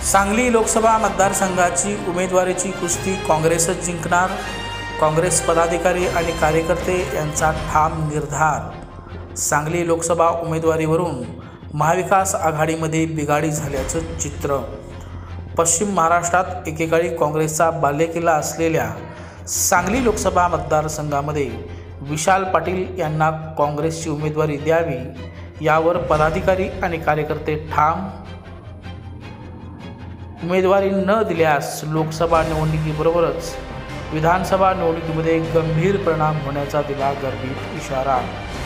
सांगली लोकसभा मतदारसंघाची उमेदवारीची कुस्ती काँग्रेसच जिंकणार. काँग्रेस पदाधिकारी आणि कार्यकर्ते यांचा ठाम निर्धार. सांगली लोकसभा उमेदवारीवरून महाविकास आघाडीमध्ये बिघाडी झाल्याचं चित्र. पश्चिम महाराष्ट्रात एकेकाळी काँग्रेसचा बालेकिल्ला असलेल्या सांगली लोकसभा मतदारसंघामध्ये विशाल पाटील यांना काँग्रेसची उमेदवारी द्यावी यावर पदाधिकारी आणि कार्यकर्ते ठाम. उमेदवारी न दिल्यास लोकसभा निवडणुकीबरोबरच विधानसभा निवडणुकीमध्ये गंभीर परिणाम होण्याचा दिला गर्भित इशारा.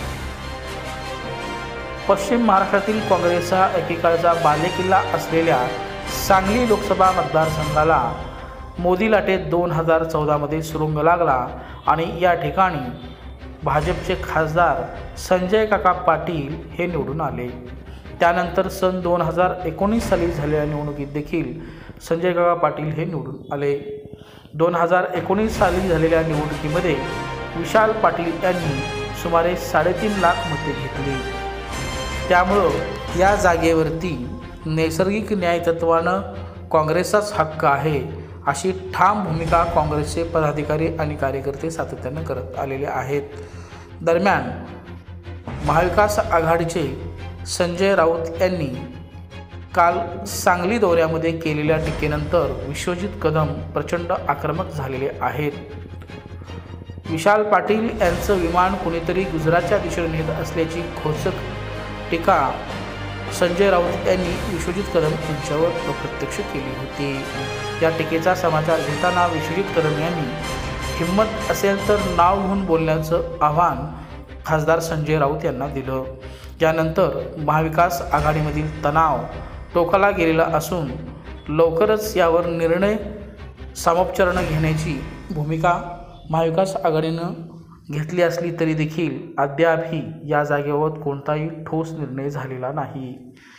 पश्चिम महाराष्ट्रातील काँग्रेसचा एकेकाळचा बालेकिल्ला असलेल्या सांगली लोकसभा मतदारसंघाला मोदी लाटेत 2014 मध्ये सुरुंग लागला आणि या ठिकाणी भाजपचे खासदार संजय काका पाटील हे निवडून आले. त्यानंतर सन 2019 साली झालेल्या निवडणुकीत देखील संजय काका पाटील हे निवडून आले. 2019 साली झालेल्या निवडणुकीमध्ये विशाल पाटील यांनी सुमारे 3.5 लाख मते घेतली. त्यामुळं या जागेवरती नैसर्गिक न्यायतत्वानं काँग्रेसचाच हक्क आहे अशी ठाम भूमिका काँग्रेसचे पदाधिकारी आणि कार्यकर्ते सातत्यानं करत आलेले आहेत. दरम्यान महाविकास आघाडीचे संजय राऊत यांनी काल सांगली दौऱ्यामध्ये केलेल्या टीकेनंतर विश्वजित कदम प्रचंड आक्रमक झालेले आहेत. विशाल पाटील यांचं विमान कुणीतरी गुजरातच्या दिशेने नेत असल्याची खोचक टीका संजय राऊत यांनी विश्वजित कदम यांच्यावर अप्रत्यक्ष केली होती. या टीकेचा समाचार घेताना विश्वजित कदम यांनी हिम्मत असेल तर नाव घेऊन बोलण्याचं आव्हान खासदार संजय राऊत यांना दिलं. यानंतर महाविकास आघाडीमधील तणाव टोकाला गेलेला असून लवकरच यावर निर्णय सामोपचारानं घेण्याची भूमिका महाविकास आघाडीनं घेतली असली तरी देखील अद्यापही या जागेबाबत कोणताही ठोस निर्णय झालेला नाही.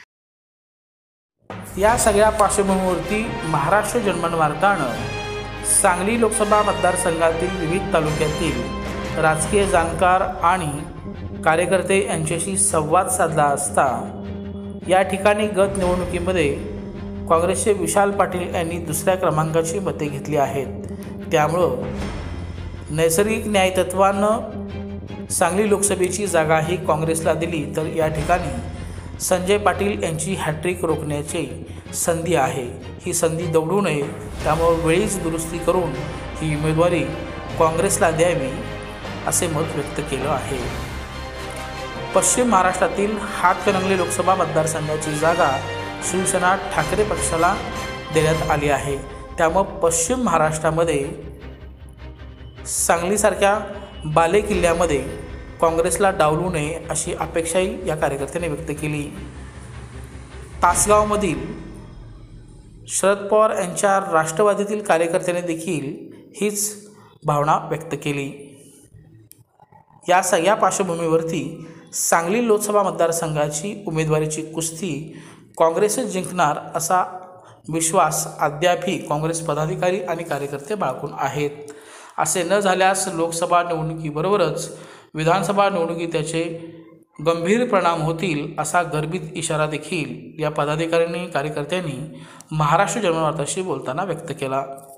या सगळ्या पार्श्वभूमीवरती महाराष्ट्र जनमत वार्तानं सांगली लोकसभा मतदारसंघातील विविध तालुक्यातील राजकीय जाणकार आणि कार्यकर्ते यांच्याशी संवाद साधला असता या ठिकाणी गत निवडणुकीमध्ये काँग्रेसचे विशाल पाटील यांनी 2ऱ्या क्रमांकाची मते घेतली आहेत. त्यामुळं नैसर्गिक न्यायतत्वानं सांगली लोकसभेची जागाही काँग्रेसला दिली तर या ठिकाणी संजय पाटील यांची हॅट्रिक रोखण्याची संधी आहे. ही संधी दवडू नये, त्यामुळे वेळीच दुरुस्ती करून ही उमेदवारी काँग्रेसला द्यावी असे मत व्यक्त केलं आहे. पश्चिम महाराष्ट्रातील हातकणंगले लोकसभा मतदारसंघाची जागा शिवसेना ठाकरे पक्षाला देण्यात आली आहे. त्यामुळे पश्चिम महाराष्ट्रामध्ये सांगलीसारख्या बालेकिल्ल्यामध्ये काँग्रेसला डावलू नये अशी अपेक्षाही या कार्यकर्त्यांनी व्यक्त केली. तासगावमधील शरद पवार यांच्या राष्ट्रवादीतील कार्यकर्त्यांनी देखील हीच भावना व्यक्त केली. या सगळ्या पार्श्वभूमीवरती सांगली लोकसभा मतदारसंघाची उमेदवारीची कुस्ती काँग्रेसच जिंकणार असा विश्वास अद्यापही काँग्रेस पदाधिकारी आणि कार्यकर्ते बाळगून आहेत. असे न झाल्यास लोकसभा निवडणुकीबरोबरच विधानसभा निवडणुकीत त्याचे गंभीर परिणाम होतील असा गर्भित इशारा देखील या पदाधिकाऱ्यांनी कार्यकर्त्यांनी महाराष्ट्र जनमत वार्ताशी बोलताना व्यक्त केला.